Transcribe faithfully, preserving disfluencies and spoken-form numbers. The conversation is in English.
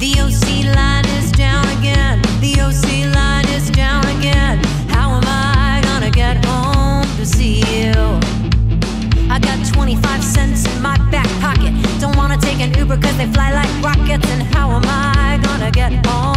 The O C line is down again. The O C line is down again. How am I gonna get home to see you? I got twenty-five cents in my back pocket. Don't wanna take an Uber cause they fly like rockets. And how am I gonna get home?